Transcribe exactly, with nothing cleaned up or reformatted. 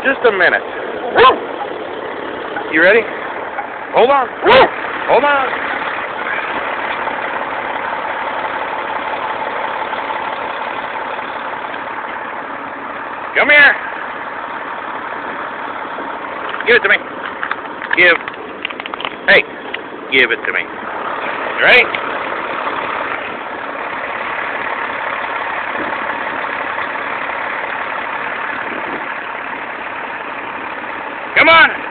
just a minute. You ready? Hold on. Hold on. Come here. Give it to me. Give. Hey, give it to me. You ready? Come on.